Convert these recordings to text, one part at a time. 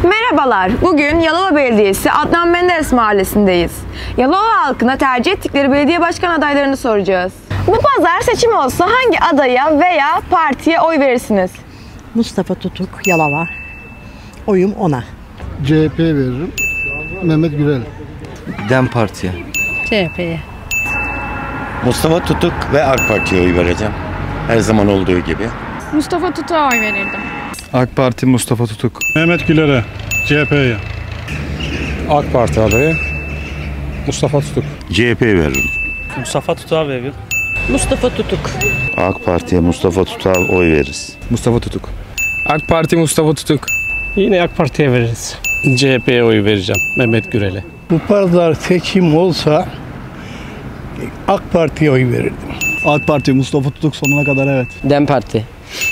Merhabalar, bugün Yalova Belediyesi Adnan Menderes Mahallesi'ndeyiz. Yalova halkına tercih ettikleri belediye başkan adaylarını soracağız. Bu pazar seçim olsa hangi adaya veya partiye oy verirsiniz? Mustafa Tutuk, Yalova. Oyum ona. CHP'ye veririm. Mehmet Gürel. DEM Parti'ye. CHP'ye. Mustafa Tutuk ve AK Parti'ye oy vereceğim. Her zaman olduğu gibi. Mustafa Tutuk'a oy verirdim. AK Parti Mustafa Tutuk. Mehmet Güler'e, CHP'ye. AK Parti adayı Mustafa Tutuk. CHP'ye veririm. Mustafa Tutuk'a veririm. Mustafa Tutuk. AK Parti'ye Mustafa Tutuk'a oy veririz. Mustafa Tutuk. AK Parti Mustafa Tutuk. Yine AK Parti'ye veririz. CHP'ye oy vereceğim. Mehmet Gürel'e. Bu pazar seçim olsa AK Parti'ye oy verirdim. AK Parti Mustafa Tutuk sonuna kadar evet. DEM Parti.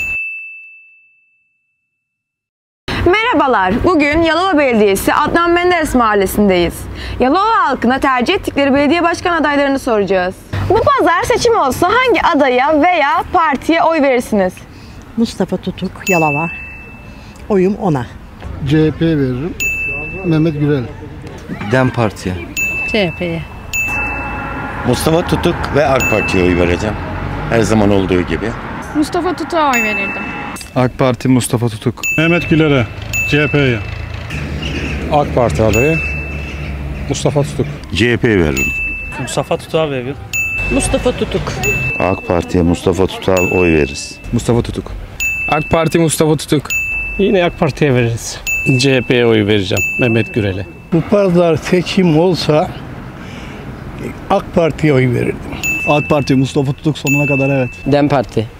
Merhabalar, bugün Yalova Belediyesi Adnan Menderes Mahallesi'ndeyiz. Yalova halkına tercih ettikleri belediye başkan adaylarını soracağız. Bu pazar seçim olsa hangi adaya veya partiye oy verirsiniz? Mustafa Tutuk, Yalova. Oyum ona. CHP'ye veririm. Mehmet Gürel. DEM Parti'ye. CHP'ye. Mustafa Tutuk ve AK Parti'ye oy vereceğim. Her zaman olduğu gibi. Mustafa Tutuk'a oy verirdim. AK Parti Mustafa Tutuk. Mehmet Güler'e, CHP'ye. AK Parti adayı Mustafa Tutuk. CHP'ye veririm. Mustafa Tutuk'a veririm. Mustafa Tutuk. AK Parti'ye Mustafa Tutuk'a oy veririz. Mustafa Tutuk. AK Parti Mustafa Tutuk. Yine AK Parti'ye veririz. CHP'ye oy vereceğim. Mehmet Gürel'e. Bu pazar seçim olsa AK Parti'ye oy verirdim. AK Parti Mustafa Tutuk sonuna kadar evet. DEM Parti.